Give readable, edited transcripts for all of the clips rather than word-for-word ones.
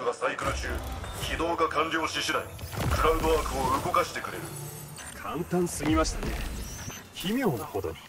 クがサイクル中、起動が完了し次第クラウドワークを動かしてくれる。 簡単すぎましたね。奇妙なほどに。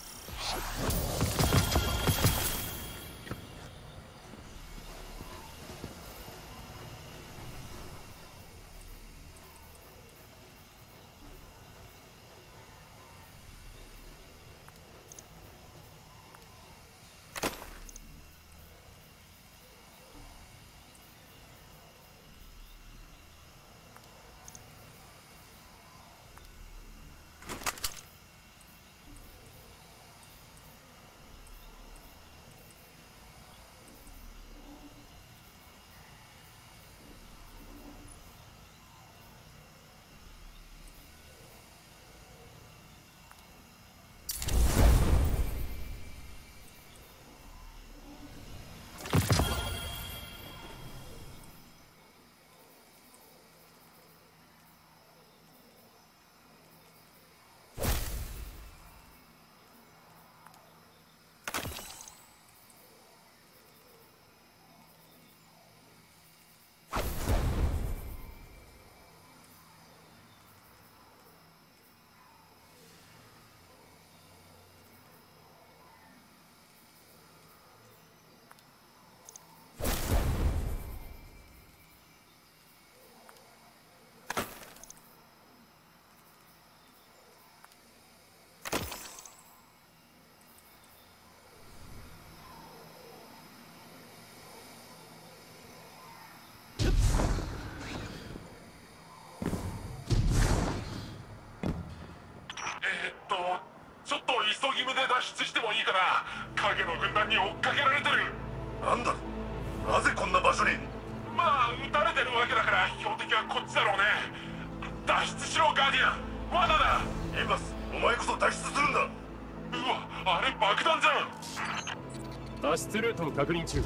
ちょっと急ぎ目で脱出してもいいかな。影の軍団に追っかけられてる。なんだ、なぜこんな場所に。まあ撃たれてるわけだから標的はこっちだろうね。脱出しろガーディアン、罠だ。インバス、お前こそ脱出するんだ。うわ、あれ爆弾じゃん。 脱出ルートを確認中。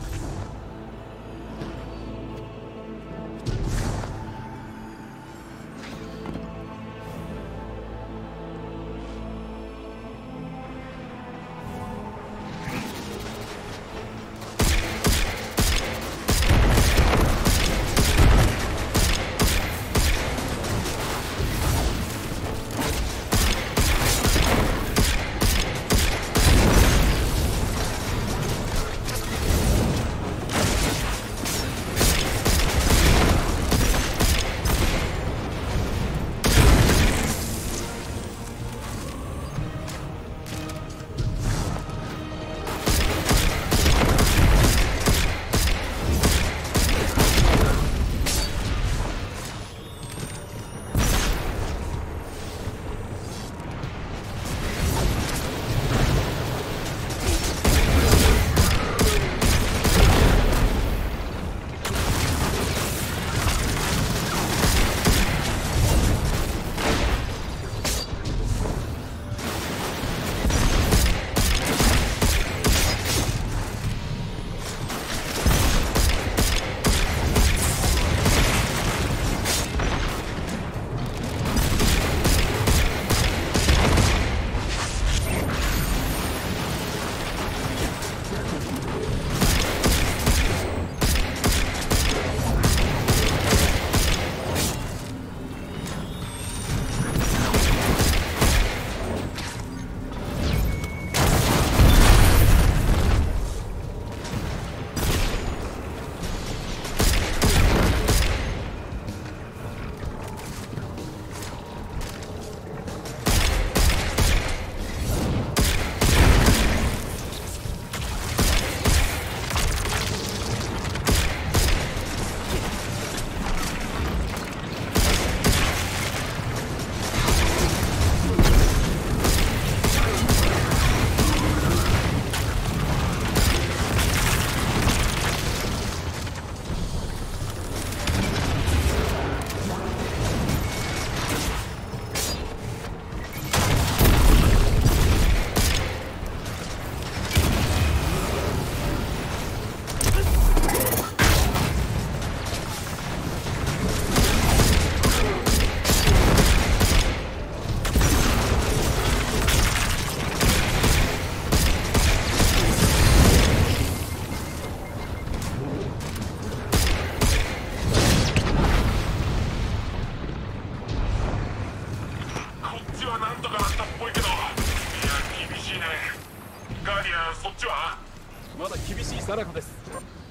はなんとかなったっぽいけど、いや厳しいね。ガーディアン、そっちは？ まだ厳しいさなかです。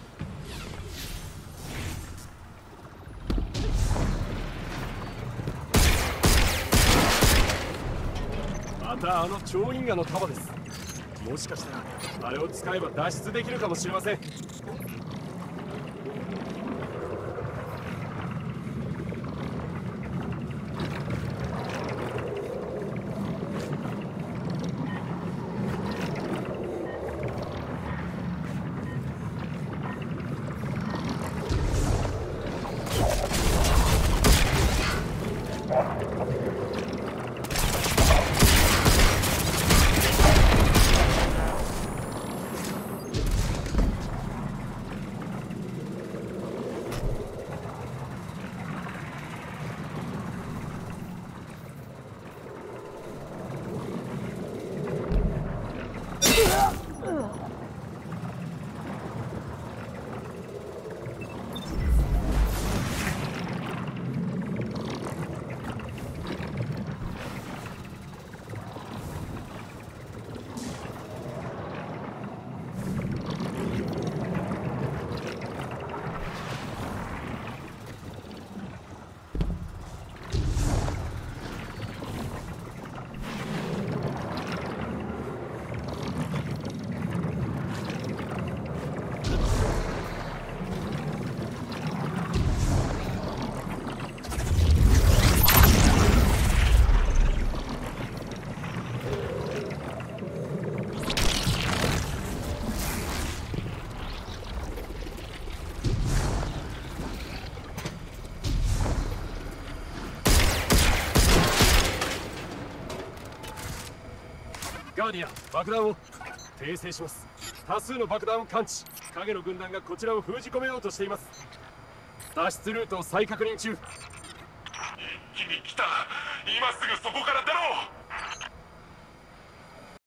またあの超銀河の束です。もしかしたらあれを使えば脱出できるかもしれません。ガーディアン、爆弾を訂正します。多数の爆弾を感知。影の軍団がこちらを封じ込めようとしています。脱出ルートを再確認中。 一気に来た。今すぐそこから出ろ。